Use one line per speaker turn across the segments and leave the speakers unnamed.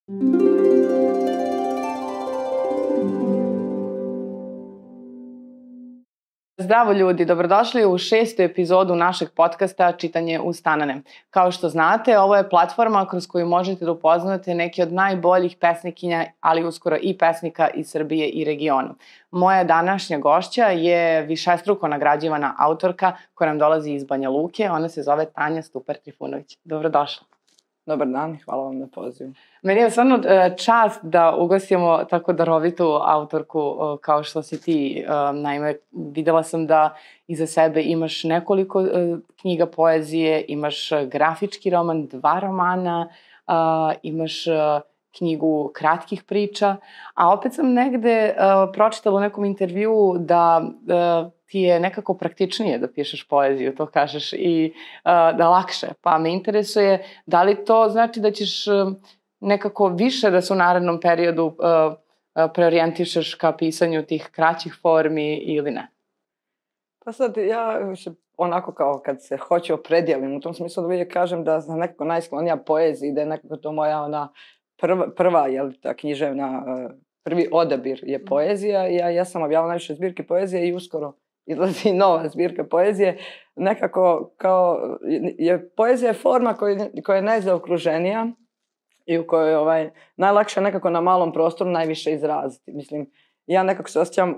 Zdravo ljudi, dobrodošli u 6. epizodu našeg podcasta Čitanje ustanane. Kao što znate, ovo je platforma kroz koju možete da upoznate neke od najboljih pesnikinja, ali uskoro i pesnika iz Srbije i regionu. Moja današnja gošća je višestruko nagrađivana autorka koja nam dolazi iz Banja Luke. Ona se zove Tanja Stupar-Trifunović. Dobrodošla.
Dobar dan, hvala vam na pozivu.
Meni je stvarno čast da ugostimo tako darovitu autorku kao što si ti. Naime, videla sam da iza sebe imaš nekoliko knjiga poezije, imaš grafički roman, 2 romana, imaš knjigu kratkih priča, a opet sam negde pročitala u nekom intervjuu da ti je nekako praktičnije da pišeš poeziju, to kažeš, i da lakše. Pa me interesuje da li to znači da ćeš nekako više da se u narednom periodu preorijentišeš ka pisanju tih kraćih formi ili ne?
Pa sad ja onako kao kad se hoće opredijelim, u tom smislu da uvijek kažem da sam nekako najsklonija poeziji, da je nekako to moja ona prva ta književna, prvi odabir je poezija. Ja sam objavila najviše zbirke poezije i uskoro izlazi nova zbirka poezije. Nekako kao je poezija forma koja je najzaokruženija i u kojoj najlakše nekako na malom prostoru najviše izraziti. Mislim, ja nekako se osjećam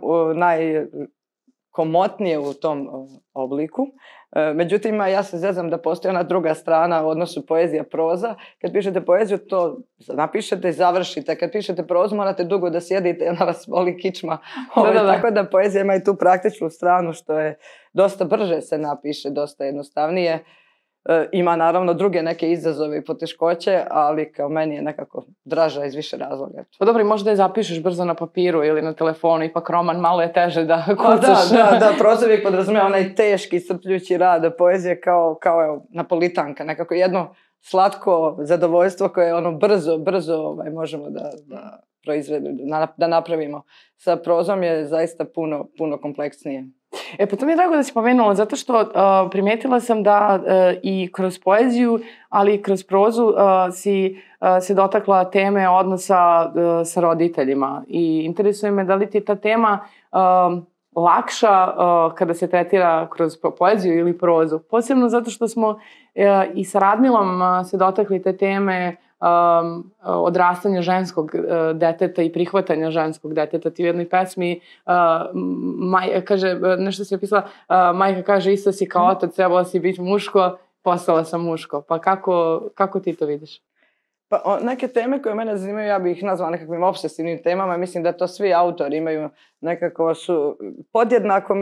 najkomotnije u tom obliku. Međutim, ja se zezam da postoji ona druga strana u odnosu poezija-proza. Kad pišete poeziju, to napišete i završite. Kad pišete prozu, morate dugo da sjedite i ona vas boli kičma. Tako da poezija ima i tu praktičnu stranu, što je dosta brže se napiše, dosta jednostavnije. Ima naravno druge neke izazove i poteškoće, ali kao meni je nekako draža iz više razloga.
Pa dobro, i možda je zapišeš brzo na papiru ili na telefonu, ipak roman malo je teže da kucaš.
Da, prosto uvijek podrazumijeva onaj teški, iscrpljujući rad, poezije kao napolitanka, nekako jedno slatko zadovoljstvo koje ono brzo možemo da proizvedemo, da napravimo. Sa prozom je zaista puno kompleksnije.
Pa to mi je drago da si pomenula, zato što primetila sam da i kroz poeziju, ali i kroz prozu si se dotakla teme odnosa sa roditeljima. I interesuje me da li ti je ta tema lakša kada se tretira kroz poeziju ili prozu. Posebno zato što smo i sa Radmilom se dotakli te teme odrastanja ženskog deteta i prihvatanja ženskog deteta. Ti u jednoj pesmi kaže, nešto si opisala, majka kaže isto si kao otac, trebala si biti muško, postala sam muško. Pa kako ti to vidiš?
Pa neke teme koje mene zanimaju, ja bih ih nazvala nekakvim obsesivnim temama. Mislim da to svi autori imaju, nekako su, podjednako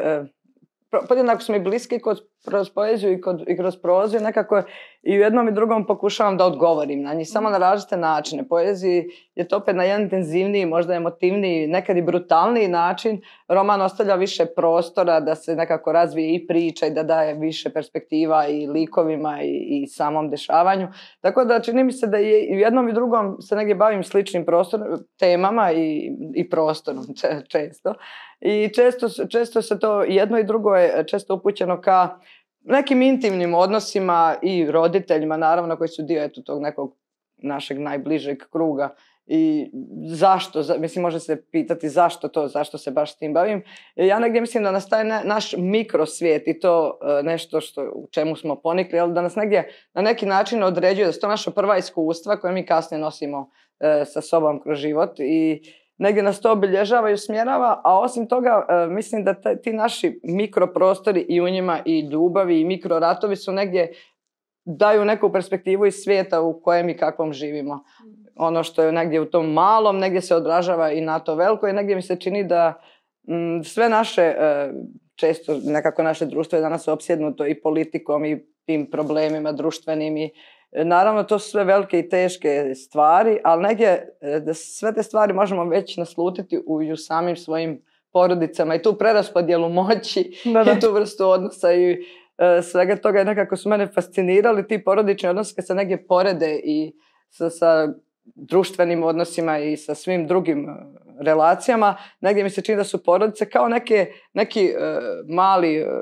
su mi bliski kroz poeziju i kroz prozu, nekako i u jednom i drugom pokušavam da odgovorim na njih, samo na različite načine. Poeziji je to opet na jedan intenzivniji, možda emotivniji, nekad i brutalniji način. Roman ostavlja više prostora da se nekako razvije i priča i da daje više perspektiva i likovima i samom dešavanju. Tako da čini mi se da i u jednom i drugom se negdje bavim sličnim temama i prostorom često. I često se to jedno i drugo je često upućeno ka nekim intimnim odnosima i roditeljima, naravno, koji su dio tog nekog našeg najbližeg kruga. I zašto, mislim, može se pitati zašto se baš s tim bavim. Ja negdje mislim da nas taj naš mikrosvijet i to nešto u čemu smo ponikli, ali da nas negdje na neki način određuje, da su to naša prva iskustva koje mi kasnije nosimo sa sobom kroz život i negdje nas to obilježava i usmjerava, a osim toga mislim da ti naši mikroprostori i u njima i ljubavi i mikroratovi su negdje daju neku perspektivu iz svijeta u kojem i kakvom živimo. Ono što je negdje u tom malom, negdje se odražava i na to veliko i negdje mi se čini da sve naše, često nekako naše društvo je danas opsjednuto i politikom i tim problemima društvenim i naravno to su sve velike i teške stvari, ali negdje da sve te stvari možemo već naslutiti u samim svojim porodicama i tu preraspodjelu moći i tu vrstu odnosa i svega toga je nekako su mene fascinirali ti porodični odnosi kad se negdje porede i sa društvenim odnosima i sa svim drugim relacijama. Negdje mi se čini da su porodice kao neki mali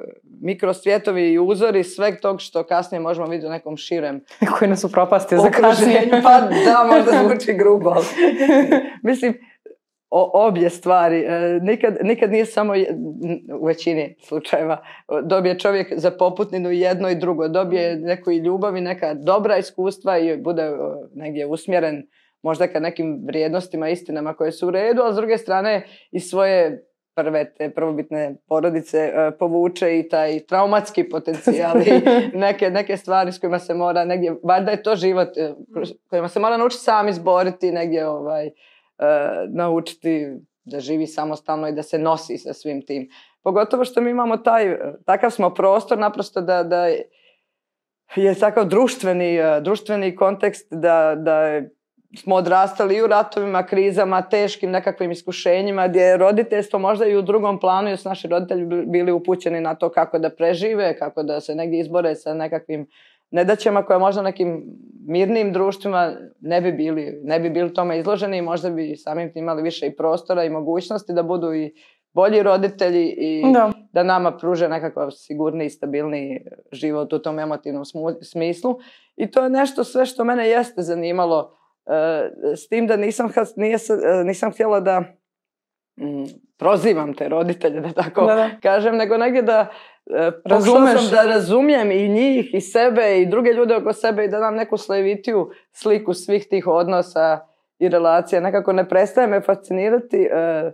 mikrosvjetovi i uzori sveg tog što kasnije možemo vidjeti u nekom širem
koji nas upropasti za kasnije.
Pa da, možda zvuči grubo, ali mislim, obje stvari. Nikad nije samo, u većini slučajeva, dobije čovjek za poputninu jedno i drugo. Dobije neku i ljubav i neka dobra iskustva i bude negdje usmjeren možda ka nekim vrijednostima, istinama koje su u redu, a s druge strane i svoje prve te prvobitne porodice povuče i taj traumatski potencijal i neke stvari s kojima se mora negdje, valjda je to život kojima se mora naučiti sam izboriti, negdje naučiti da živi samostalno i da se nosi sa svim tim. Pogotovo što mi imamo takav smo prostor naprosto da je takav društveni kontekst da smo odrastali i u ratovima, krizama, teškim nekakvim iskušenjima gdje je roditeljstvo možda i u drugom planu jer su naši roditelji bili upućeni na to kako da prežive, kako da se negdje izbore sa nekakvim nedaćama koje možda nekim mirnim društvima ne bi bili tome izloženi i možda bi samim tim imali više i prostora i mogućnosti da budu i bolji roditelji i da nama pruže nekakav sigurniji i stabilniji život u tom emotivnom smislu. I to je nešto sve što mene jeste zanimalo, s tim da nisam htjela da prozivam te roditelje, da tako kažem, nego negdje da razumijem i njih i sebe i druge ljude oko sebe i da dam neku slojevitiju sliku svih tih odnosa i relacija. Nekako ne prestaje me fascinirati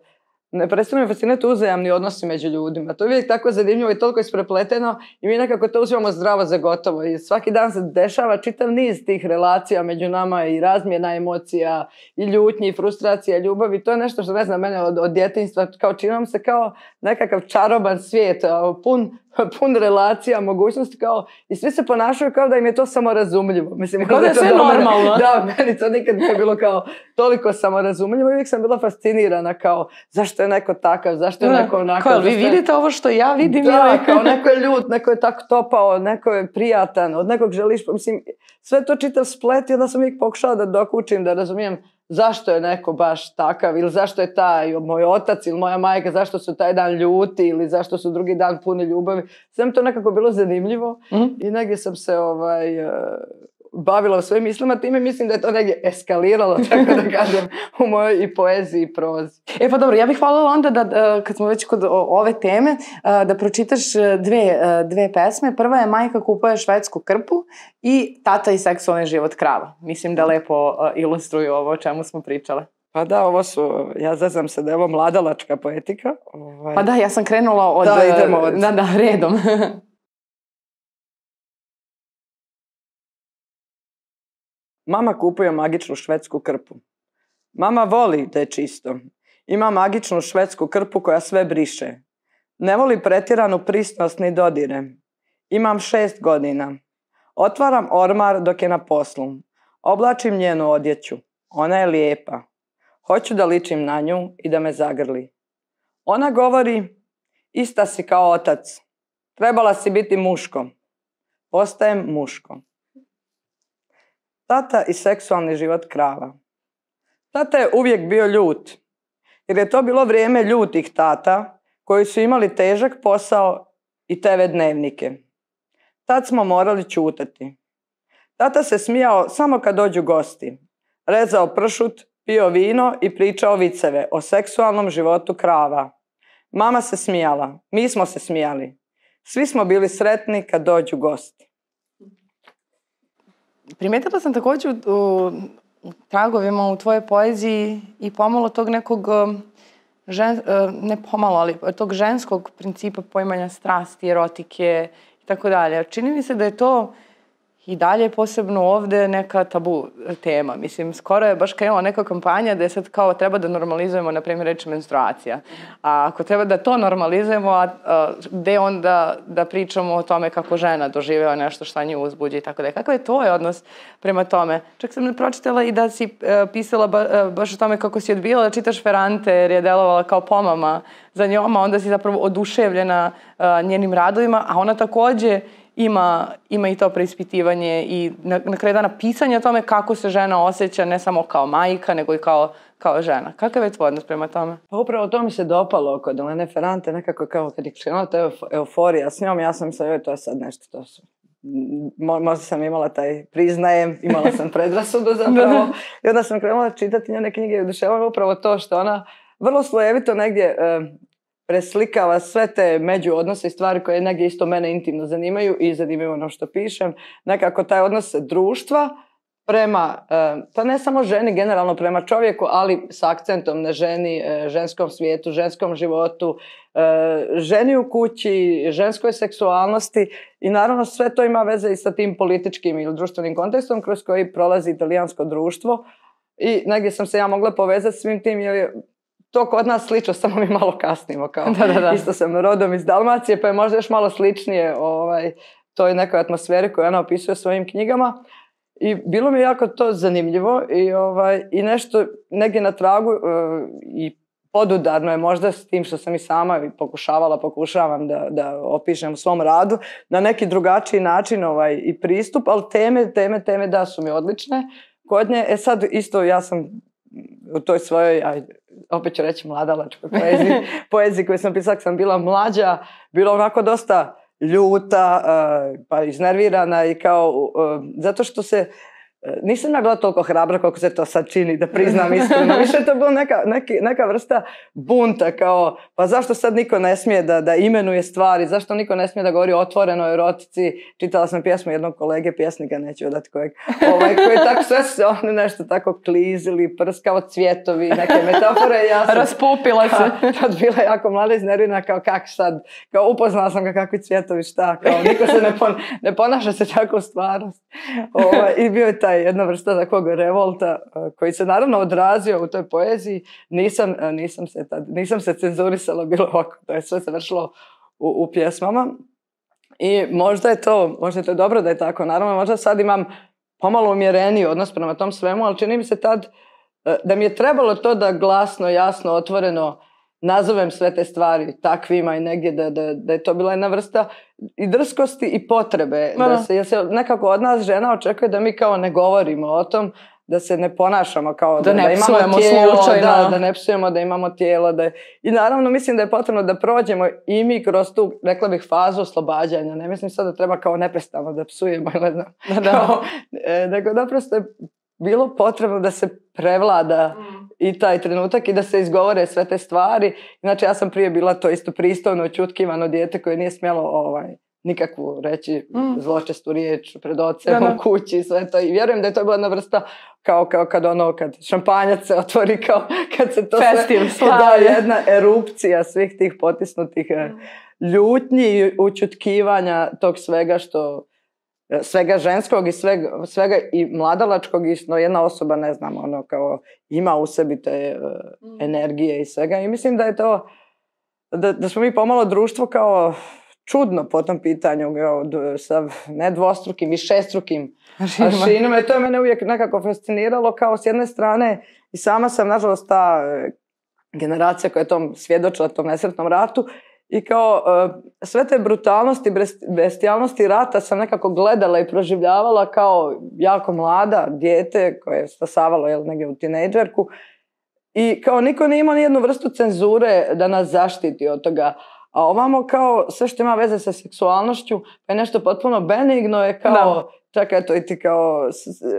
uzajamni odnosi među ljudima. To je uvijek tako zanimljivo i toliko isprepleteno i mi nekako to uzimamo zdravo za gotovo. I svaki dan se dešava čitav niz tih relacija među nama i razmjena emocija i ljutnji, i frustracija, i ljubavi. To je nešto što ne znam mene od djetinjstva. Kao činom se kao nekakav čaroban svijet, pun relacija, mogućnosti i svi se ponašaju kao da im je to samorazumljivo. Mislim,
kao da je sve normalno.
Da, meni to nikad nije bilo kao toliko samorazumljivo. Uvijek sam bila fascinirana kao zašto je neko takav, zašto je neko onakav.
Kao, vi vidite ovo što ja vidim.
Da, kao neko je ljut, neko je tako topao, neko je prijatan, od nekog želiš, mislim, sve to čitav splet i onda sam uvijek pokušala da dokučim, da razumijem zašto je neko baš takav ili zašto je taj moj otac ili moja majka, zašto su taj dan ljuti ili zašto su drugi dan puni ljubavi. Sve mi to nekako bilo zanimljivo i negdje sam se bavila u svojim mislima, time mislim da je to negdje eskaliralo, tako da kažem, u mojoj i poeziji i prozi.
Pa dobro, ja bih hvaljela onda da, kad smo već kod ove teme, da pročitaš dve pesme. Prva je Majka kupuje švedsku krpu i Tata i seksualni život krava. Mislim da lepo ilustruju ovo o čemu smo pričale.
Pa da, ja zazam se da je ovo mladalačka poetika.
Pa da, ja sam krenula od...
Da, idemo od...
Da, redom.
Mama kupuje magičnu švedsku krpu. Mama voli da je čisto. Ima magičnu švedsku krpu koja sve briše. Ne voli pretjeranu prisnost ni dodire. Imam 6 godina. Otvaram ormar dok je na poslu. Oblačim njenu odjeću. Ona je lijepa. Hoću da ličim na nju i da me zagrli. Ona govori, ista si kao otac. Trebala si biti muško. Postajem muško. Tata i seksualni život krava. Tata je uvijek bio ljut, jer je to bilo vrijeme ljutih tata koji su imali težak posao i TV dnevnike. Tad smo morali ćutati. Tata se smijao samo kad dođu gosti. Rezao pršut, pio vino i pričao viceve o seksualnom životu krava. Mama se smijala, mi smo se smijali. Svi smo bili sretni kad dođu gosti.
Primetila sam također u tragovima u tvojoj poeziji i pomalo tog nekog, ne pomalo, ali tog ženskog principa poimanja strasti, erotike i tako dalje. Čini mi se da je to i dalje posebno ovdje neka tabu tema. Mislim, skoro je baš krenula neka kampanja da je sad kao treba da normalizujemo, na primjer, reći menstruacija. A ako treba da to normalizujemo, gde onda da pričamo o tome kako žena doživeva nešto šta nju uzbuđi i tako da. Kakav je tvoj odnos prema tome? Čak sam ne pročitala i da si pisala baš o tome kako si odbijala da čitaš Ferrante jer je delovala kao pomama za njom, a onda si zapravo oduševljena njenim radovima, a ona također ima i to preispitivanje i na kraju dana pisanje o tome kako se žena osjeća ne samo kao majka, nego i kao žena. Kakav je tvoj odnos prema tome?
Pa upravo to mi se dopalo kod Elene Ferrante, nekako kao kad je krenula ta euforija s njom, ja sam mislila, to je sad nešto, to su. Možda sam imala priznajem, imala sam predrasudu zapravo. I onda sam krenula čitati njene knjige i oduševila upravo to što ona vrlo slojevito negdje preslikava sve te međuodnose i stvari koje negdje isto mene intimno zanimaju i zanimaju ono što pišem. Nekako taj odnos društva prema, pa ne samo ženi, generalno prema čovjeku, ali s akcentom na ženi, ženskom svijetu, ženskom životu, ženi u kući, ženskoj seksualnosti i naravno sve to ima veze i sa tim političkim ili društvenim kontekstom kroz koji prolazi italijansko društvo i negdje sam se ja mogla povezati s svim tim jer je to kod nas slično, samo mi malo kasnimo. Kao. Da. Isto sam rodom iz Dalmacije, pa je možda još malo sličnije toj nekoj atmosferi koju ona opisuje svojim knjigama. I bilo mi jako to zanimljivo i nešto negdje na tragu i podudarno je možda s tim što sam i sama pokušavam da opišem u svom radu na neki drugačiji način i pristup, ali teme da su mi odlične kod nje. Sad isto ja sam u toj svojoj, opet ću reći mladalačkoj poeziji koju sam pisala kad sam bila mlađa, bila onako dosta ljuta, pa iznervirana i kao, zato što nisam ja bila toliko hrabra koliko se to sad čini, da priznam iskreno. Više je to bilo neka vrsta bunta, kao, pa zašto sad niko ne smije da imenuje stvari, zašto niko ne smije da govori otvoreno o erotici. Čitala sam pjesmu jednog kolege, pjesnika, neću odati kojeg, koji tako sve se oni nešto tako klizili, prskao cvjetovi, neke metafore. Ja sam
raspupila se.
Tad bila jako mlada iznervirana, kao kak sad, kao upoznala sam ga kakvi cvjetovi, šta, kao niko se ne ponaša se tako u stvarnosti. I bio je jedna vrsta takvog revolta koji se naravno odrazio u toj poeziji. Nisam se cenzurisala bilo ovako. To je sve završilo u pjesmama. I možda je to dobro da je tako. Naravno, možda sad imam pomalo umjereniji odnos prema tom svemu, ali čini mi se tad da mi je trebalo to da glasno, jasno, otvoreno nazovem sve te stvari takvima i negdje da je to bila jedna vrsta i drskosti i potrebe. Jer se nekako od nas žena očekuje da mi kao ne govorimo o tom, da se ne ponašamo kao da imamo tijelo, da ne psujemo, da imamo tijelo. I naravno mislim da je potrebno da prođemo i mi kroz tu, rekla bih, fazu oslobađanja. Ne mislim sad da treba kao neprestano da psujemo ili ne znam. Nego naprosto je bilo potrebno da se prevlada i taj trenutak i da se izgovore sve te stvari. Znači ja sam prije bila to isto pristojno, čutkivano dijete koje nije smjelo nikakvu reći zločestu riječ pred ocem u kući i sve to. I vjerujem da je to bila jedna vrsta kao kad šampanjac se otvori, kao kad se to sve da jedna erupcija svih tih potisnutih ljutnji i učutkivanja tog svega ženskog i svega i mladalačkog, i jedna osoba, ne znam, kao ima u sebi te energije i svega. I mislim da je to, da smo mi pomalo društvo kao čudno po tom pitanju, sa ne dvostrukim i šestrukim aršinom. To je mene uvijek nekako fasciniralo, kao s jedne strane, i sama sam, nažalost, ta generacija koja je tom svjedočila, tom nesretnom ratu, i kao sve te brutalnosti, bestijalnosti rata sam nekako gledala i proživljavala kao jako mlada dijete koje je stasavalo negdje u tinejdžerku. I kao niko nije imao nijednu vrstu cenzure da nas zaštiti od toga. A ovamo kao sve što ima veze sa seksualnošću, pa je nešto potpuno benigno, je kao, čak eto i ti kao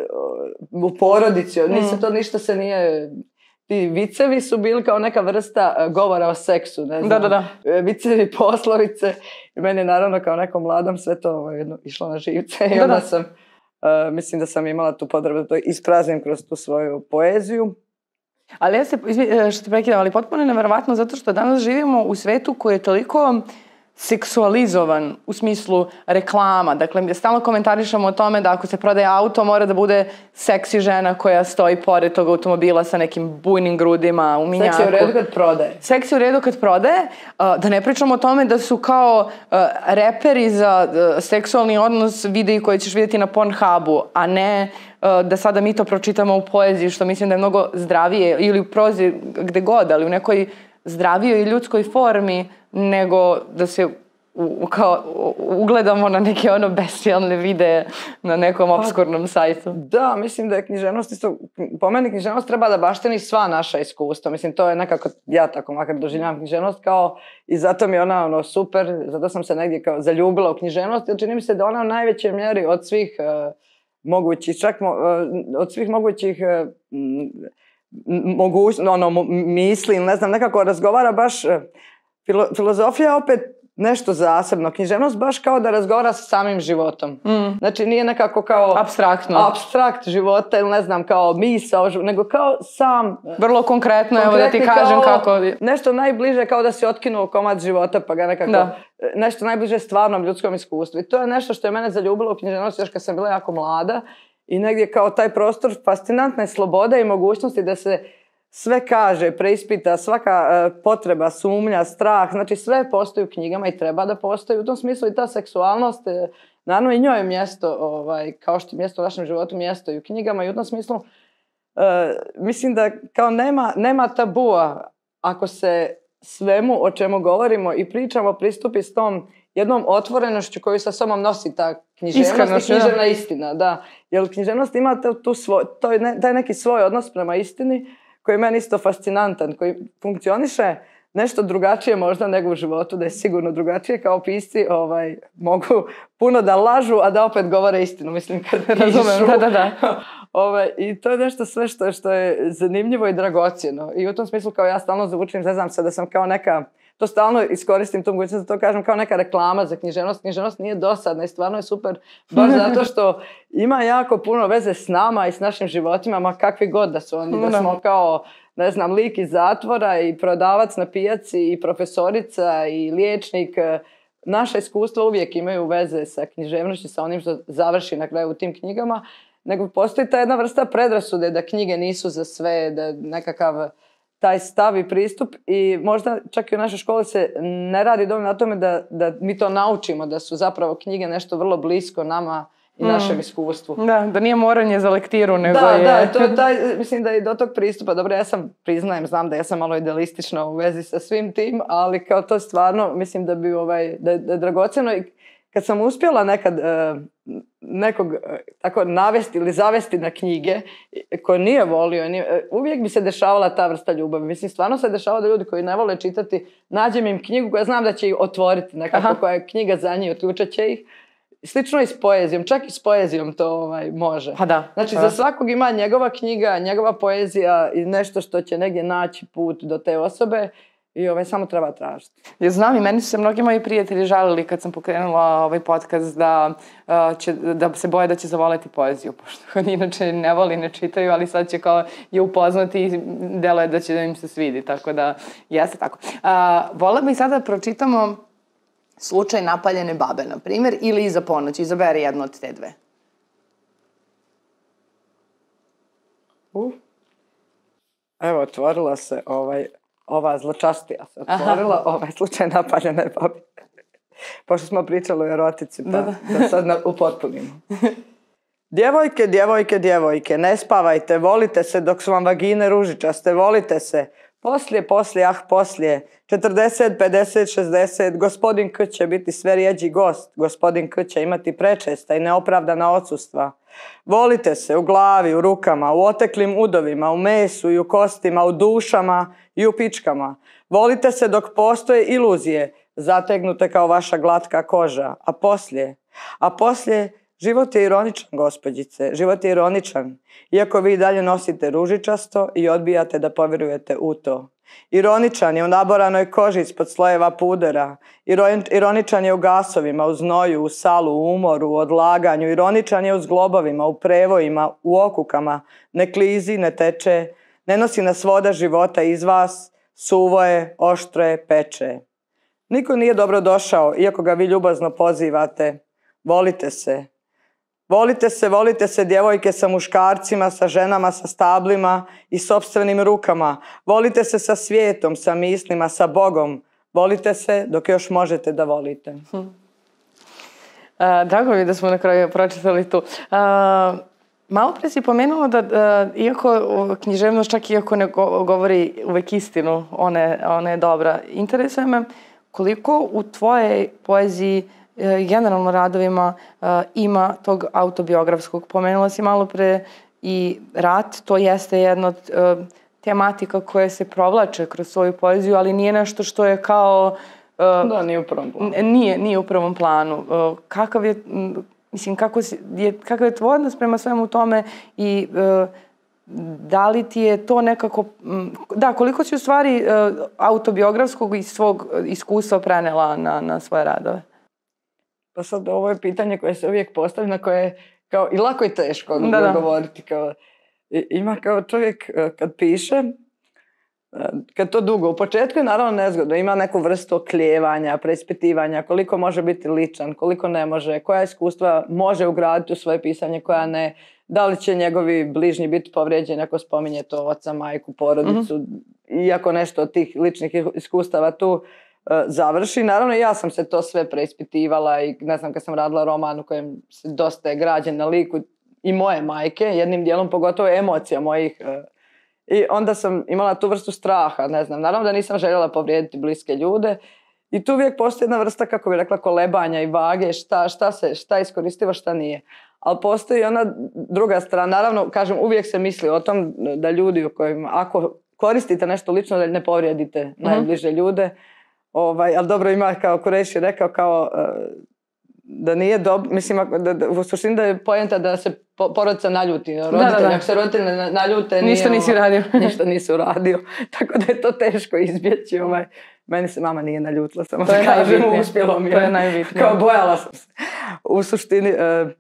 u porodici, ništa se nije... Ti vicevi su bili kao neka vrsta govora o seksu, ne znam.
Da.
Vicevi, poslovice. I meni je naravno kao nekom mladom sve to išlo na živce. I onda sam, mislim da sam imala tu potrebu da to ispraznim kroz tu svoju poeziju.
Ali ja se, što te prekidam, ali potpuno je nevjerovatno zato što danas živimo u svetu koji je toliko seksualizovan u smislu reklama. Dakle, stalno komentarišemo o tome da ako se prodaje auto, mora da bude seksi žena koja stoji pored tog automobila sa nekim bujnim grudima u minjaku.
Seksi u redu kad prodaje.
Seksi u redu kad prodaje. Da ne pričamo o tome da su kao reperi za seksualni odnos videi koje ćeš vidjeti na Pornhubu, a ne da sada mi to pročitamo u poeziji, što mislim da je mnogo zdravije, ili u prozi gde god, ali u nekoj zdravijoj ljudskoj formi, nego da se ugledamo na neke bestijalne videe na nekom opskurnom sajtu.
Da, mislim da je književnost isto, po meni književnost treba da baštini sva naša iskustva. Mislim, to je nekako, ja tako makar doživljavam književnost kao, i zato mi je ona super, zato sam se negdje kao zaljubila u književnost, jer čini mi se da ona u najvećoj mjeri od svih mogućih, čak od svih mogućih misli, ne znam, nekako razgovara baš, filozofija opet nešto zasebno. Književnost baš kao da razgovara sa samim životom. Znači nije nekako kao apstrakt života ili ne znam kao misao, nego kao sam...
Vrlo konkretno, evo da ti kažem kako...
Nešto najbliže kao da si otkinuo komad života pa ga nekako... Nešto najbliže stvarnom ljudskom iskustvu. I to je nešto što je mene zaljubilo u književnosti još kad sam bila jako mlada i negdje kao taj prostor fascinantne slobode i mogućnosti da se sve kaže, preispita, svaka potreba, sumnja, strah, znači sve postoji u knjigama i treba da postoji. U tom smislu i ta seksualnost, naravno i njoj je mjesto, kao što je mjesto u našem životu, mjesto i u knjigama i u tom smislu mislim da kao nema tabua ako se svemu o čemu govorimo i pričamo pristupi s tom jednom otvorenošću koju sa sobom nosi ta književnost i književna istina. Da. Jer književnost ima taj neki svoj odnos prema istini koji je meni isto fascinantan, koji funkcioniše nešto drugačije možda nego u životu, da je sigurno drugačije, kao pisci mogu puno da lažu, a da opet govore istinu, mislim, kad
razumem, da.
I to je nešto sve što je zanimljivo i dragocjeno. I u tom smislu kao ja stalno zvučim, ne znam se da sam kao neka, to stalno iskoristim tu mogućnost da to kažem kao neka reklama za književnost. Književnost nije dosadna i stvarno je super, baš zato što ima jako puno veze s nama i s našim životima, ma kakvi god da su oni, da smo kao, ne znam, lik iz zatvora i prodavac na pijaci i profesorica i liječnik. Naša iskustva uvijek imaju veze sa književnošću, sa onim što završi na kraju u tim knjigama, nego postoji ta jedna vrsta predrasude da knjige nisu za sve, da nekakav taj stav i pristup i možda čak i u našoj školi se ne radi dovoljno na tome da mi to naučimo, da su zapravo knjige nešto vrlo blisko nama i našem iskustvu.
Da nije moranje za lektiru, nego
mislim da i do tog pristupa, dobro, ja sam, priznajem, znam da ja sam malo idealistična u vezi sa svim tim, ali kao to stvarno, mislim da bi da je dragocjeno i kad sam uspjela nekad nekog tako navesti ili zavesti na knjige koje nije volio, uvijek bi se dešavala ta vrsta ljubavi. Mislim, stvarno se dešava da ljudi koji ne vole čitati, nađem im knjigu koja znam da će ih otvoriti nekako, koja je knjiga za njih, otključat će ih. Slično i s poezijom, čak i s poezijom to može.
Pa da.
Znači, za svakog ima njegova knjiga, njegova poezija i nešto što će negdje naći put do te osobe. I samo treba tražiti.
Ja znam i meni su se mnogi moji prijatelji žalili kad sam pokrenula ovaj podcast da se boje da će zavoleti poeziju, pošto inače ne voli, ne čitaju, ali sad će kao je upoznati i deluje da će da im se svidi, tako da jeste tako. Vola bih sada da pročitamo slučaj napaljene babe, na primjer, ili Iza ponoći. Izaberi jednu od te dve.
Evo, otvorila se ova zločastija se otvorila, ovaj slučaj napaljene babe. Pošto smo pričali o erotici, pa da sad upotpunimo. Djevojke, djevojke, djevojke, ne spavajte, volite se dok su vam vagine ružičaste, volite se. Poslije, poslije, 40, 50, 60, gospodin K će biti sve rijeđi gost, gospodin K će imati prečesta i neopravdana odsustva. Volite se u glavi, u rukama, u oteklim udovima, u mesu i u kostima, u dušama i u pičkama. Volite se dok postoje iluzije, zategnute kao vaša glatka koža. A poslije, život je ironičan, gospođice, život je ironičan. Iako vi dalje nosite ružičasto i odbijate da povjerujete u to. Ironičan je u naboranoj koži ispod slojeva pudera. Ironičan je u gasovima, u znoju, u salu, u umoru, u odlaganju. Ironičan je u zglobovima, u prevojima, u okukama. Ne klizi, ne teče, ne nosi nas voda života iz vas, suvo je, oštro je, peče. Niko nije dobro došao, iako ga vi ljubazno pozivate. Volite se. Volite se, djevojke, sa muškarcima, sa ženama, sa stablima i sopstvenim rukama. Volite se sa svijetom, sa mislima, sa Bogom. Volite se dok još možete da volite.
Drago mi je da smo na kraju pročitali tu. Malo pre si pomenula da iako književnost, čak iako ne govori uvek istinu, ona je dobra. Interesuje me koliko u tvojej poeziji, generalno radovima, ima tog autobiografskog? Pomenula si malo pre i rat, to jeste jedna od tematika koja se provlače kroz svoju poeziju, ali nije nešto što je kao...
Da, nije u prvom planu.
Nije u prvom planu. Kakav je, mislim, kakav je tvoj odnos prema svemu tome i da li ti je to nekako... Da, koliko si u stvari autobiografskog i svog iskustva prenela na svoje radove?
Pa sad ovo je pitanje koje se uvijek postavlja, na koje je kao i lako i teško govoriti. Kao, ima kao čovjek kad piše, kad to dugo, u početku je naravno nezgodno, ima neku vrstu oklijevanja, preispitivanja, koliko može biti ličan, koliko ne može, koja iskustva može ugraditi u svoje pisanje, koja ne, da li će njegovi bližnji biti povrijeđeni ako spominje to oca, majku, porodicu, iako nešto od tih ličnih iskustava tu završi. Naravno, ja sam se to sve preispitivala i ne znam, kad sam radila roman u kojem se dosta je građen na liku i moje majke, jednim dijelom pogotovo emocija mojih. I onda sam imala tu vrstu straha, ne znam, naravno da nisam željela povrijediti bliske ljude i tu uvijek postoji jedna vrsta, kako bi rekla, kolebanja i vage, šta iskoristivo, šta nije. Ali postoji ona druga strana, naravno, kažem, uvijek se misli o tom da ljudi u kojima, ako koristite nešto lično, da ne povrijedite najbliže ljude, ali dobro, ima, kao Kureš je rekao, kao da nije dobro, mislim, u suštini da je poenta da se porodica naljuti. Roditelji, ako se roditelji naljute,
ništa nisi uradio.
Ništa nisi uradio. Tako da je to teško izbjeći. Meni se mama nije naljutila, samo da kažem, uspjelo mi je.
To je najbitnije.
Kao bojala sam se. U suštini,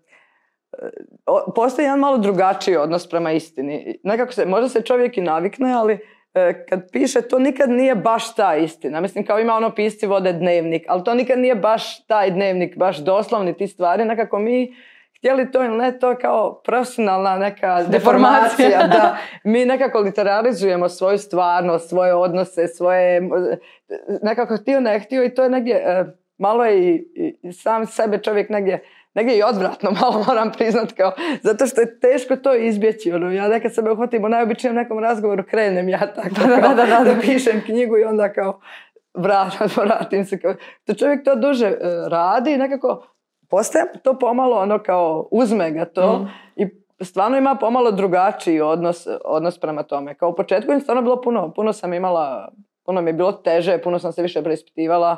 postoji jedan malo drugačiji odnos prema istini. Nekako možda se čovjek i navikne, ali kad piše, to nikad nije baš ta istina. Mislim, kao ima ono pisci vode dnevnik, ali to nikad nije baš taj dnevnik, baš doslovni ti stvari. Nekako mi, htjeli to ili ne, to je kao profesionalna neka deformacija, da mi nekako literalizujemo svoju stvarnost, svoje odnose, svoje, nekako htio ne htio i to je negdje, malo je i sam sebe čovjek negdje i odvratno, malo moram priznat, kao, zato što je teško to izbjeći. Ja nekad sebe uhvatim u najobičnijem nekom razgovoru, krenem ja tako, da pišem knjigu i onda kao vratim se. To čovjek to duže radi i nekako postaje to pomalo ono kao uzme ga to i stvarno ima pomalo drugačiji odnos prema tome. Kao u početku je stvarno bilo puno sam imala, puno mi je bilo teže, puno sam se više preispitivala.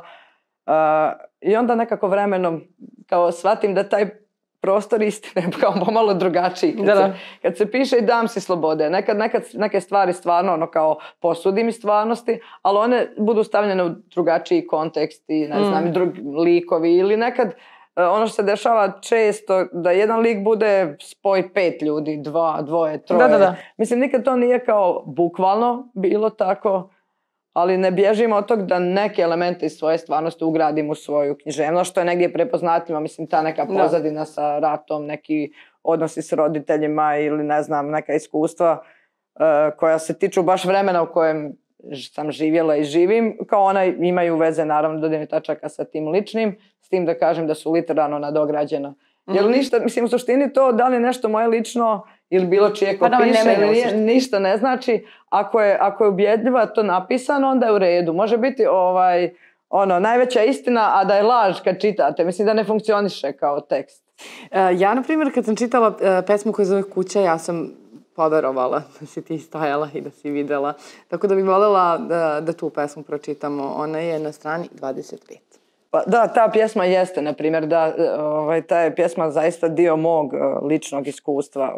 I onda nekako vremenom kao shvatim da taj prostor istine je kao pomalo drugačiji. Kad se piše i dam si slobode. Nekad neke stvari stvarno ono kao posudim iz stvarnosti, ali one budu stavljene u drugačiji kontekst i ne znam, drugi likovi ili nekad ono što se dešava često da jedan lik bude spoj 5 ljudi, 2, 2, 3. Mislim, nikad to nije kao bukvalno bilo tako, ali ne bježimo od tog da neke elemente iz svoje stvarnosti ugradim u svoju književnost, što je negdje prepoznatljivo, mislim, ta neka pozadina sa ratom, neki odnosi s roditeljima ili ne znam, neka iskustva koja se tiču baš vremena u kojem sam živjela i živim, kao ona imaju veze naravno dodirnih tačaka sa tim ličnim, s tim da kažem da su literarno nadograđena. Jer ništa, mislim, u suštini to da li je nešto moje lično ili bilo čije ko piše, ništa ne znači. Ako je ubjedljivo to napisano, onda je u redu. Može biti najveća istina, a da je laž kad čitate. Mislim da ne funkcioniše kao tekst.
Ja, na primjer, kad sam čitala pesmu koja zove Kuća, ja sam poverovala da si ti stajala i da si videla. Tako da bih voljela da tu pesmu pročitamo. Ona je na strani 25.
Pa da, ta pjesma jeste, na primjer, da ta je pjesma zaista dio mog ličnog iskustva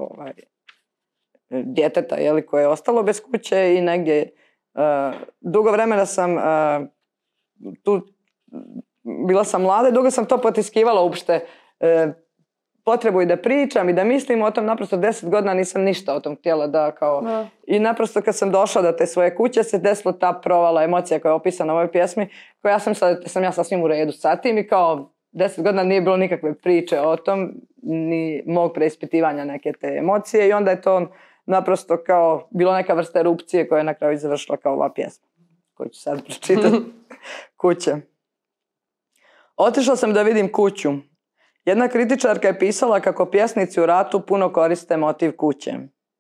djeteta, koje je ostalo bez kuće i negdje dugo vremena sam tu, bila sam mlada i dugo sam to potiskivala uopšte potrebu i da pričam i da mislim o tom, naprosto 10 godina nisam ništa o tom htjela da kao... I naprosto kad sam došla do te svoje kuće se desila ta provala emocija koja je opisana u ovoj pjesmi, koja sam ja sasvim u redu sa tim i kao 10 godina nije bilo nikakve priče o tom, ni mog preispitivanja neke te emocije i onda je to naprosto kao bilo neka vrsta erupcije koja je na kraju završila kao ova pjesma koju ću sad pročitati. Kuće. Otišla sam da vidim kuću. Jedna kritičarka je pisala kako pjesnici u ratu puno koriste motiv kuće.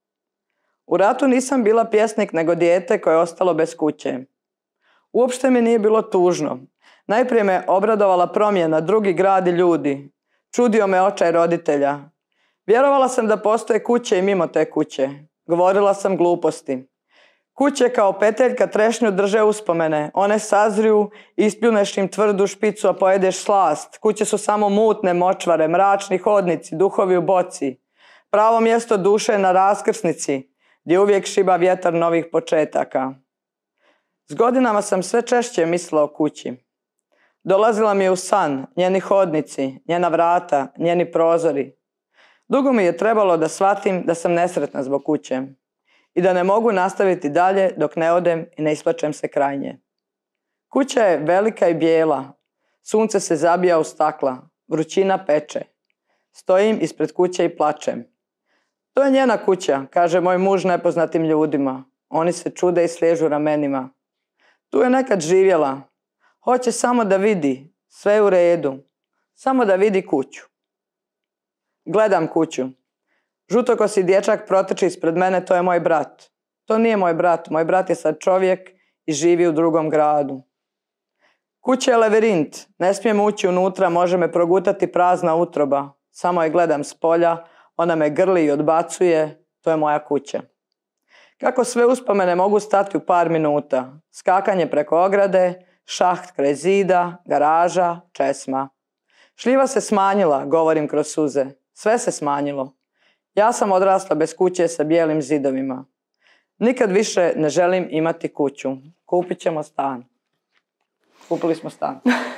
U ratu nisam bila pjesnik nego dijete koje je ostalo bez kuće. Uopšte mi nije bilo tužno. Najprije me obradovala promjena, drugi grad i ljudi. Čudio me očaj roditelja. Vjerovala sam da postoje kuće i mimo te kuće. Govorila sam gluposti. Kuće kao peteljka trešnju drže uspomene. One sazriju, ispljuneš im tvrdu špicu, a pojedeš slast. Kuće su samo mutne močvare, mračni hodnici, duhovi u boci. Pravo mjesto duše je na raskrsnici, gdje uvijek šiba vjetar novih početaka. S godinama sam sve češće mislila o kući. Dolazila mi je u san, njeni hodnici, njena vrata, njeni prozori. Dugo mi je trebalo da shvatim da sam nesretna zbog kuće i da ne mogu nastaviti dalje dok ne odem i ne isplačem se kraj nje. Kuća je velika i bijela, sunce se zabija u stakla, vrućina peče. Stojim ispred kuće i plačem. To je njena kuća, kaže moj muž nepoznatim ljudima. Oni se čude i sliježu ramenima. Tu je nekad živjela. Hoće samo da vidi, sve je u redu. Samo da vidi kuću. Gledam kuću. Žutokosi dječak proteče ispred mene, to je moj brat. To nije moj brat je sad čovjek i živi u drugom gradu. Kuća je lavirint, ne smijem ući unutra, može me progutati prazna utroba. Samo je gledam s polja, ona me grli i odbacuje, to je moja kuća. Kako sve uspomene mogu stati u par minuta? Skakanje preko ograde, šaht kraj zida, garaža, česma. Šljiva se smanjila, govorim kroz suze. Sve se smanjilo. Ja sam odrasla bez kuće sa bijelim zidovima. Nikad više ne želim imati kuću. Kupit ćemo stan. Kupili smo stan.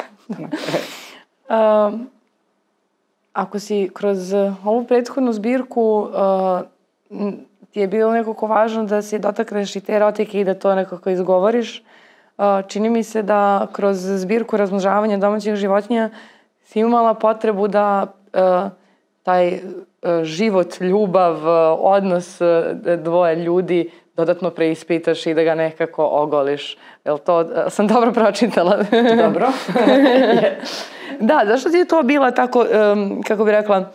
Ako si kroz ovu prethodnu zbirku ti je bilo nekako važno da se dotakneš i te erotike i da to nekako izgovoriš, čini mi se da kroz zbirku razmnožavanja domaćih životinja si imala potrebu da taj život, ljubav, odnos dvoje ljudi dodatno preispitaš i da ga nekako ogoliš. Jel to sam dobro pročitala?
Dobro.
Da, zašto ti je to bila tako, kako bi rekla,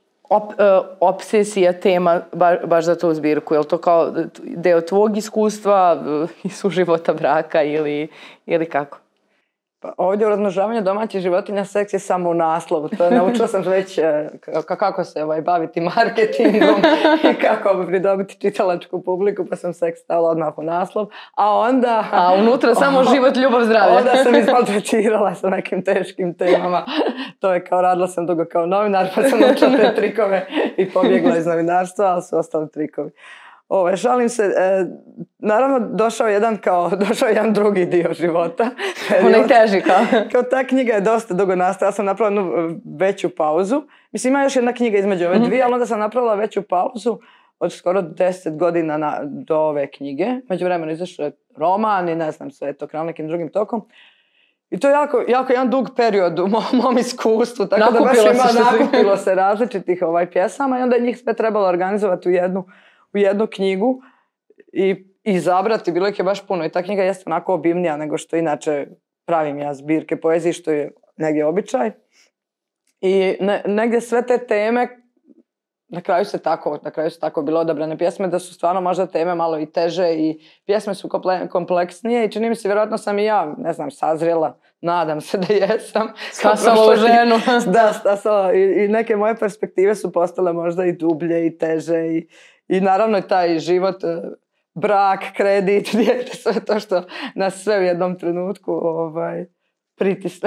obsesija tema baš za tu zbirku? Je li to kao deo tvog iskustva i suživota braka ili kako?
Pa ovdje u razmnožavanju domaćih životinja seks je samo u naslovu. To naučila sam već kako se baviti marketingom i kako pridobiti čitalačku publiku, pa sam seks stavila odmah u naslov. A
unutra samo život, ljubav, zdravlje.
Onda sam izmaltretirala sa nekim teškim temama. To je kao, radila sam dugo kao novinar, pa sam naučila te trikove i pobjegla iz novinarstva, ali su ostali trikovi. Šalim se, naravno došao jedan drugi dio života.
Onaj teži
kao ta knjiga je dosta dugo nastala, ja sam napravila jednu veću pauzu. Mislim, ima još jedna knjiga između ove dvije, ali onda sam napravila veću pauzu od skoro 10 godina do ove knjige. Međuvremenu izašao je roman i ne znam, sve to krenulo nekim drugim tokom. I to je jako jedan dug period u mom iskustvu, tako da baš nakupilo se različitih pjesama i onda je njih sve trebalo organizovati u jednu knjigu i izabrati, bilo ih je baš puno i ta knjiga jeste onako obimnija nego što inače pravim ja zbirke poezije, što je negdje običaj. I negdje sve te teme, na kraju su tako bilo odabrane pjesme, da su stvarno možda teme malo i teže i pjesme su kompleksnije i čini mi se, vjerojatno sam i ja, ne znam, sazrela, nadam se da jesam.
Stasala u ženu.
Da, stasala i neke moje perspektive su postale možda i dublje i teže i naravno taj život, brak, kredit, dijete, sve to što nas sve u jednom trenutku pritisne.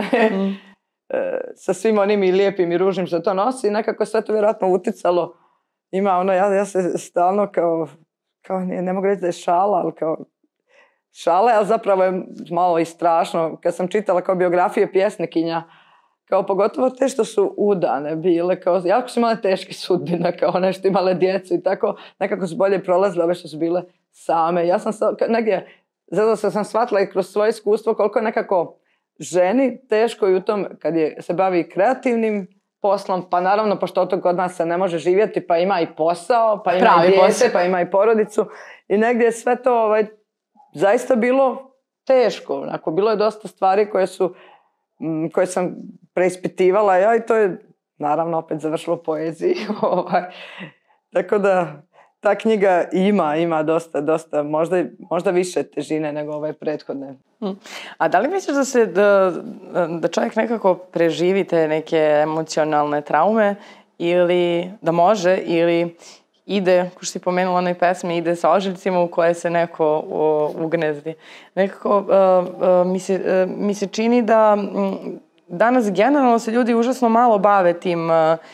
Sa svim onim i lijepim i ružnim što to nosi i nekako sve to vjerojatno uticalo. Ima ja se stalno kao ne mogu reći da je šala, ali kao šala, ali zapravo je malo i strašno. Kad sam čitala kao biografije pjesnikinja, kao pogotovo te što su udane bile, kao jako su imale teške sudbine, kao nešto imale djecu i tako, nekako su bolje prolazile ove što su bile same. Ja sam negdje, zato sam shvatila i kroz svoje iskustvo koliko je nekako ženi teško i u tom kad se bavi kreativnim poslom, pa naravno pošto od toga kod nas se ne može živjeti, pa ima i posao, pa ima i djece, pa ima i porodicu i negdje je sve to zaista bilo teško. Onako, bilo je dosta stvari koje sam preispitivala ja i to je naravno opet završilo u poeziji. Tako da ta knjiga ima dosta, možda više težine nego ove prethodne.
A da li misliš da čovjek nekako preživi te neke emocionalne traume ili da može ili ide, ko što si pomenula u onoj pesmi, ide sa ožiljcima u koje se neko ugnezdi. Nekako mi se čini da danas generalno se ljudi užasno malo bave tim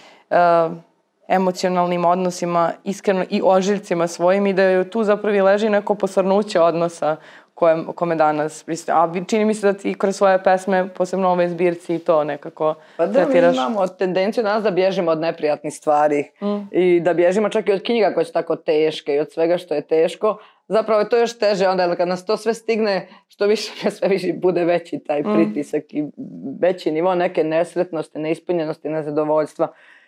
emocionalnim odnosima, iskreno i ožiljcima svojim i da tu zapravo leži neko posrnuće odnosa kome danas pristaje. A čini mi se da ti kroz svoje pesme, posebno ove zbirci, i to nekako
tretiraš. Pa da, mi imamo tendenciju danas da bježimo od neprijatnih stvari i da bježimo čak i od knjiga koje su tako teške i od svega što je teško. Zapravo je to još teže onda kad nas to sve stigne, što više, sve više bude veći taj pritisak i veći nivo neke nesretnosti, neispunjenosti, nezadovoljstva.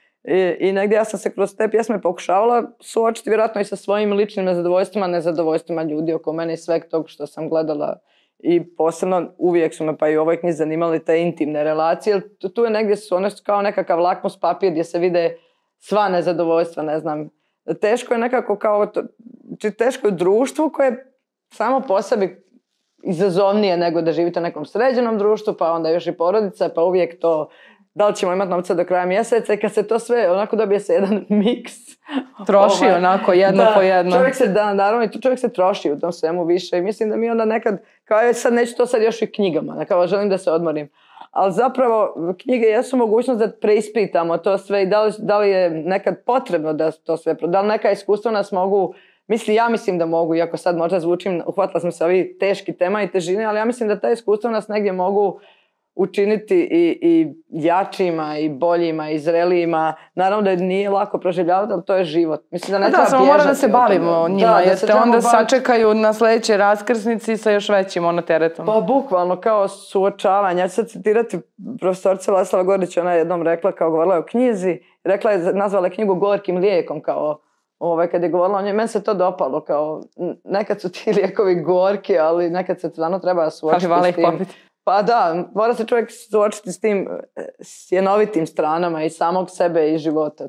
I negdje ja sam se kroz te pjesme pokušavala suočiti vjerojatno i sa svojim ličnim nezadovoljstvima ljudi oko mene i sveg tog što sam gledala. I posebno uvijek su me pa i u ovoj knjizi zanimali te intimne relacije. Tu je negdje su one kao nekakav lakmus papir gdje se vide sva nezadovoljstva, ne znam. Teško je nekako teško je u društvu koje samo po sebi izazovnije nego da živite u nekom sređenom društvu, pa onda još i porodica, pa uvijek to da li ćemo imati novca do kraja mjeseca i kad se to sve, onako dobije se jedan miks.
Troši onako jedno po jedno.
Čovjek se troši u tom svemu više i mislim da mi onda nekad, kao sad neću to sad još i knjigama, kao želim da se odmorim. Ali zapravo knjige jesu mogućnost da preispitamo to sve i da li je nekad potrebno da to sve, da li neka iskustva nas mogu, ja mislim da mogu, iako sad možda zvučim, uhvatila sam se ovih teških tema i težine, ali ja mislim da ta iskustva nas negdje mogu učiniti i jačima i boljima i zrelijima. Naravno da nije lako proživljavati, ali to je život. Mislim da ne treba bježati.
Mora da se bavimo njima, jer te onda sačekaju na sljedećoj raskrsnici sa još većim teretom.
Pa bukvalno kao suočavanje. Ja ću sad citirati profesorica Vladislava Gordić, ona je jednom rekla, kao govorila je o knjizi, rekla je, nazvala knjigu gorkim lijekom, kao kad je govorila o njoj, meni se to dopalo, kao nekad su ti lijekovi gorki, ali nekad se stvarno treba suočiti s tim. Pa da, mora se čovjek suočiti s tim sjenovitim stranama i samog sebe i života.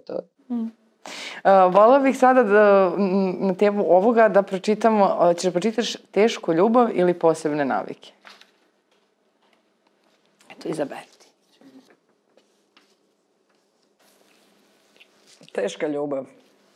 Voljela bih sada na temu ovoga da pročitamo, ćeš pročitaš Tešku ljubav ili Posebne navike? Eto, izaberi ti.
Teška ljubav.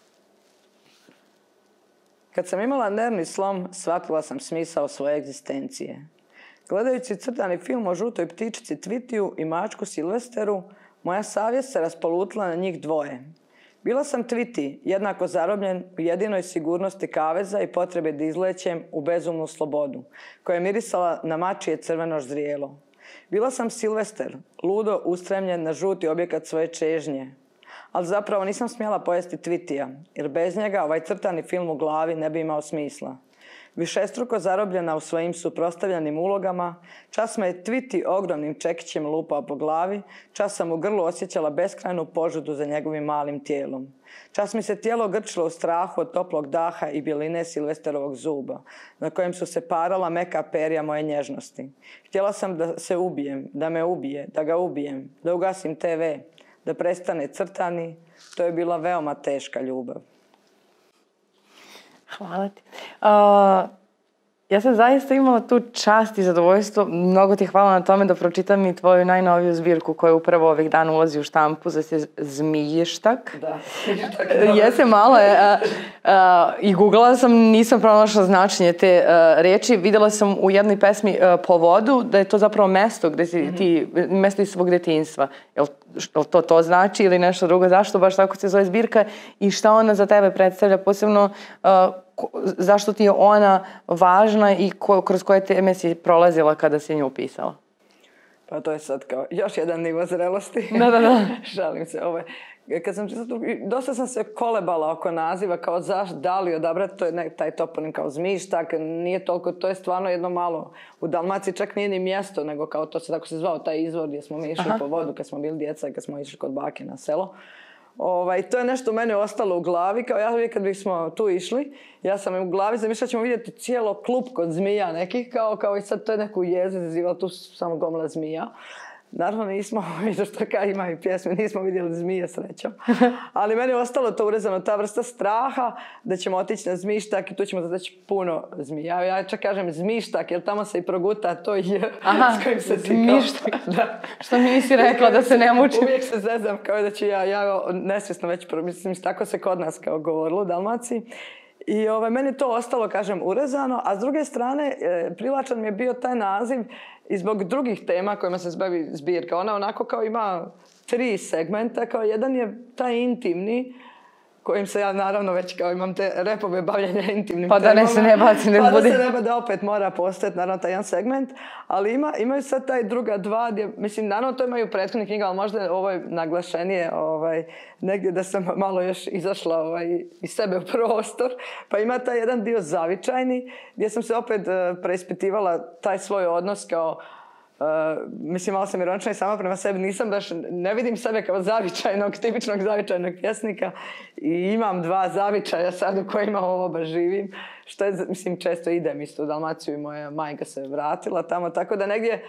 Kad sam imala nervni slom, shvatila sam smisao svoje egzistencije. Gledajući crtani film o žutoj ptičici Twitiju i mačku Silvesteru, moja savjest se raspolutila na njih dvoje. Bila sam Twitty, jednako zarobljen u jedinoj sigurnosti kaveza i potrebe da izlećem u bezumnu slobodu, koja je mirisala na mačije crveno ždrijelo. Bila sam Silvester, ludo ustremljen na žuti objekat svoje čežnje. Ali zapravo nisam smjela pojesti Twitija, jer bez njega ovaj crtani film u glavi ne bi imao smisla. Višestruko zarobljena u svojim suprotstavljenim ulogama, čas me je Twitty ogromnim čekićem lupao po glavi, čas sam u grlu osjećala beskrajnu požudu za njegovim malim tijelom. Čas mi se tijelo grčilo u strahu od toplog daha i bjeline Silvesterovog zuba, na kojem su se parala meka perja moje nježnosti. Htjela sam da se ubijem, da me ubije, da ga ubijem, da ugasim TV, da prestane crtani. To je bila veoma teška ljubav.
Hvala ti. Ja sam zaista imala tu čast i zadovoljstvo. Mnogo ti hvala na tome da pročitam i tvoju najnoviju zbirku koja upravo ovih dana ulazi u štampu, za se Zmiještak.
Da.
Jeste malo. I googlala sam, nisam pronašla značenje te reči. Vidjela sam u jednoj pesmi Po vodu da je to zapravo mesto gdje si ti, mesto iz svog djetinjstva. Jel to znači ili nešto drugo? Zašto baš tako se zove zbirka i šta ona za tebe predstavlja? Posebno zašto ti je ona važna i kroz koje teme si prolazila kada si nju upisala?
Pa to je sad kao još jedan nivo zrelosti.
Da.
Šalim se. Kad sam dosta sam se kolebala oko naziva, kao da li odabrati, to je taj toponim kao Zmiještak, nije toliko, to je stvarno jedno malo, u Dalmaciji čak nije ni mjesto, nego kao to se tako se zvao taj izvor gdje smo mi išli po vodu kad smo bili djeca i kad smo išli kod bake na selo. To je nešto mene ostalo u glavi, kao ja uvijek kad bismo tu išli, ja sam u glavi zamišljala ćemo vidjeti cijelo klub kod zmija nekih, kao i sad to je neku jezda, zivala tu samo gomila zmija. Naravno nismo, što ima i pjesme, nismo vidjeli zmije srećom. Ali meni je ostalo to urezano, ta vrsta straha da ćemo otići na zmištak i tu ćemo zateći puno zmija. Ja čak kažem zmištak, jer tamo se i proguta to s kojim se
zmištak. Da. Što mi nisi rekla da se ne mučim.
Uvijek se zezam kao da ću ja nesvjesno već, mislim, tako se kod nas kao govorilo u Dalmaciji. I meni to ostalo, kažem, urezano, a s druge strane privlačan mi je bio taj naziv i zbog drugih tema kojima se bavi zbirka. Ona onako kao ima 3 segmenta, kao jedan je taj intimni, kojim se ja naravno već kao imam te repove bavljenja intimnim temama.
Pa da ne se ne baci, ne
budi. Pa da se ne da opet mora postojati naravno taj jedan segment, ali imaju sad taj druga dva gdje, mislim, naravno to imaju prethodne knjige, ali možda ovo je naglašenije negdje da sam malo još izašla iz sebe u prostor, pa ima taj jedan dio zavičajni gdje sam se opet preispitivala taj svoj odnos kao mislim, malo sam ironična i sama prema sebi, ne vidim sebe kao tipičnog zavičajnog pjesnika i imam 2 zavičaja sad u kojima oba živim, što je, mislim, često idem isto u Dalmaciju i moja majka se vratila tamo, tako da negdje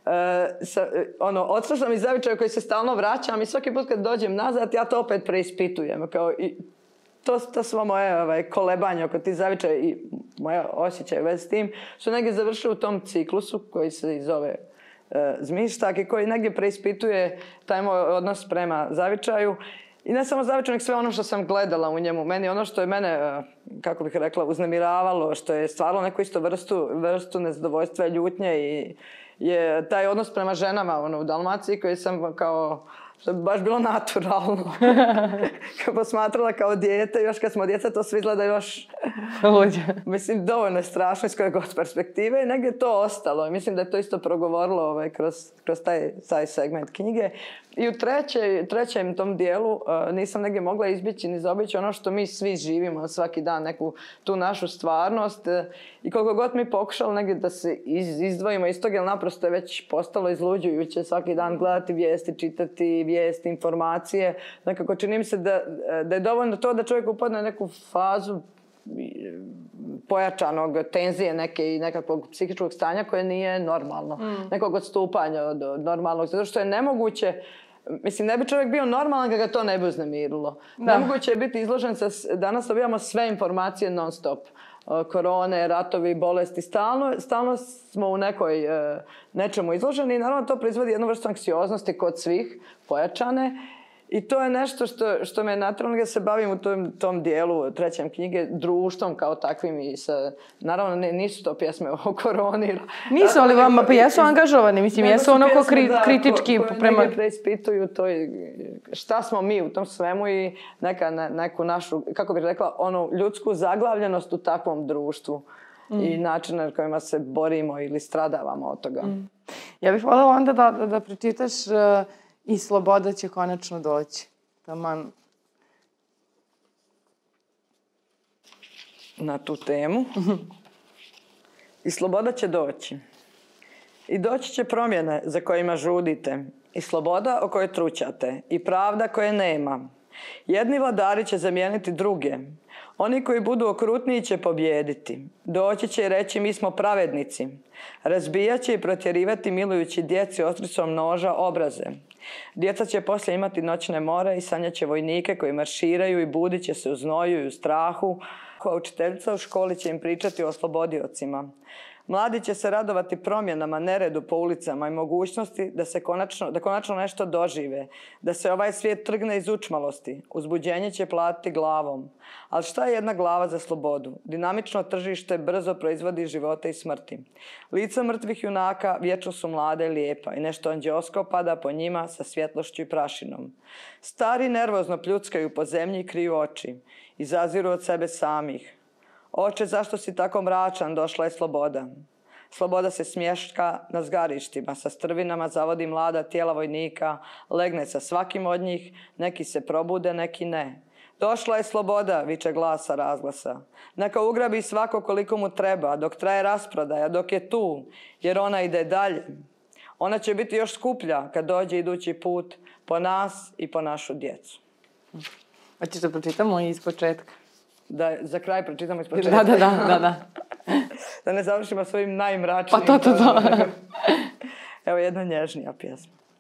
odsla sam iz zavičaja koji se stalno vraćam i svaki put kad dođem nazad ja to opet preispitujem, kao i to su moje kolebanje oko tih zavičaja i moje osjećaje već s tim su negdje završili u tom ciklusu koji se zove zmištak i koji negdje preispituje taj moj odnos prema zavičaju. I ne samo zavičaj, nego sve ono što sam gledala u njemu. Meni ono što je mene, kako bih rekla, uznemiravalo, što je stvaralo neku isto vrstu nezadovoljstva i ljutnje i je taj odnos prema ženama u Dalmaciji koji sam kao, što bi baš bilo naturalno. Kad posmatrala kao dijete, još kad smo djeca, to sve izgleda još... Mislim, dovoljno je strašno iz koje god perspektive i negdje je to ostalo. I mislim da je to isto progovorilo kroz taj segment knjige. I u trećem tom dijelu nisam negdje mogla izbjeći ni zaobići ono što mi svi živimo svaki dan, neku tu našu stvarnost. I koliko god mi pokušali negdje da se izdvojimo iz toga, jer naprosto je već postalo izluđujuće svaki dan gledati vijesti, čitati vijesti, informacije. Nekako čini mi se da je dovoljno to da čovjek upadne u neku fazu pojačanog tenzije neke i nekakvog psihičkog stanja koje nije normalno. Nekog odstupanja od normalnog. Zato što je nemoguće, mislim, ne bi čovjek bio normalan kada ga to ne bi uznemirilo. Nemoguće je biti izložen danas dobijamo sve informacije non stop. Korone, ratovi, bolesti, stalno smo u nečemu izloženi i naravno to proizvodi jednu vrstu anksioznosti kod svih, pojačane. I to je nešto što me natralo da se bavim u tom dijelu trećem knjige, društvom kao takvim i naravno nisu to pjesme o koroni.
Nisu, ali vama pa jesu angažovani, mislim, jesu onako kritički prema...
Koje preispituju to šta smo mi u tom svemu i neku našu, kako bih rekla, onu ljudsku zaglavljenost u takvom društvu i način na kojima se borimo ili stradavamo od toga.
Ja bih voljela onda da pročitaš I sloboda će konačno doći. Taman.
Na tu temu. I sloboda će doći. I doći će promjene za kojima žudite. I sloboda o kojoj trućate. I pravda koje nema. Jedni vladari će zamijeniti druge. Oni koji budu okrutniji će pobijediti. Doći će i reći mi smo pravednici. Razbijat će i protjerivati milujući djeci ostricom noža obraze. Djeca će poslije imati noćne more i sanjat će vojnike koji marširaju i budit će se u znoju i u strahu. A učiteljica u školi će im pričati o oslobodiocima. Mladi će se radovati promjenama, neredu po ulicama i mogućnosti da konačno nešto dožive, da se ovaj svijet trgne iz učmalosti. Uzbuđenje će platiti glavom. Ali šta je jedna glava za slobodu? Dinamično tržište brzo proizvodi živote i smrti. Lica mrtvih junaka vječno su mlada i lijepa i nešto anđeosko pada po njima sa svjetlošću i prašinom. Stari nervozno pljuckaju po zemlji i kriju oči. Izaziru od sebe samih. Oče, zašto si tako mračan, došla je sloboda. Sloboda se smješka na zgarištima, sa strvinama zavodi mlada tijela vojnika, legne sa svakim od njih, neki se probude, neki ne. Došla je sloboda, viče glas sa razglasa. Neka ugrabi svako koliko mu treba, dok traje rasprodaja, dok je tu, jer ona ide dalje. Ona će biti još skuplja kad dođe idući put po nas i po našu djecu.
Hoćeš da pročitamo iz početka?
Da za kraj pročitamo iz početka.
Da.
Da ne završimo svojim najmračnijim.
Pa to.
Evo jedna nježnija pjesma.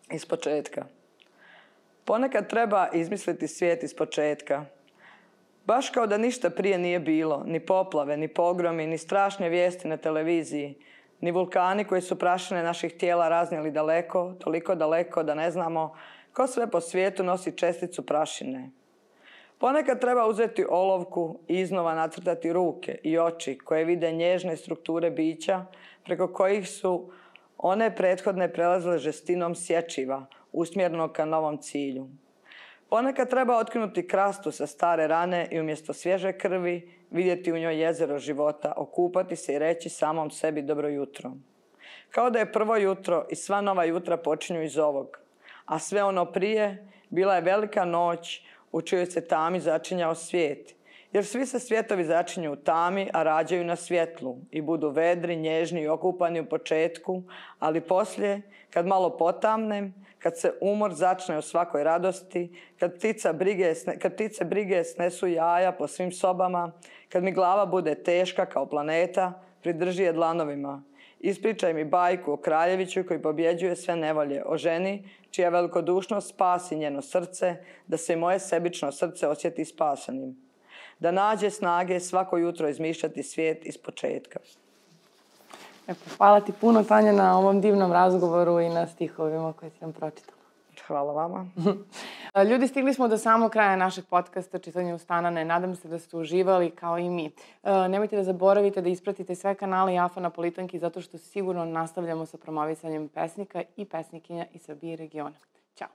iz početka. Ponekad treba izmisliti svijet iz početka. Baš kao da ništa prije nije bilo, ni poplave, ni pogromi, ni strašne vijesti na televiziji, ni vulkani koji su prašine naših tijela raznijeli daleko, toliko daleko da ne znamo ko sve po svijetu nosi česticu prašine. Ponekad treba uzeti olovku i iznova nacrtati ruke i oči koje vide nježne strukture bića preko kojih su one prethodne prelazile žestinom sječiva, usmjerenog ka novom cilju. Ponekad treba otkinuti krastu sa stare rane i umjesto svježe krvi vidjeti u njoj jezero života, okupati se i reći samom sebi dobro jutro. Kao da je prvo jutro i sva nova jutra počinju iz ovog, a sve ono prije bila je velika noć u čijoj se tami začinjao svijet. Jer svi se svijetovi začinju u tami, a rađaju na svjetlu i budu vedri, nježni i okupani u početku, ali poslije, kad malo potamnem, kad se umor začne u svakoj radosti, kad ptice brige snesu jaja po svim sobama, kad mi glava bude teška kao planeta, pridrži je dlanovima. Ispričaj mi bajku o kraljeviću koji pobjeđuje sve nevolje, o ženi čija velikodušnost spasi njeno srce, da se i moje sebično srce osjeti spasanim. Da nađe snage svako jutro izmišljati svijet iz početka.
Hvala ti puno, Tanja, na ovom divnom razgovoru i na stihovima koje si nam pročitala.
Hvala vama.
Ljudi, stigli smo do samog kraja našeg podcasta Čitanje ustanane. Nadam se da ste uživali kao i mi. Nemojte da zaboravite da ispratite sve kanale Jaffa Napolitanki zato što sigurno nastavljamo sa promovisanjem pesnika i pesnikinja iz Srbije i regiona. Ćao.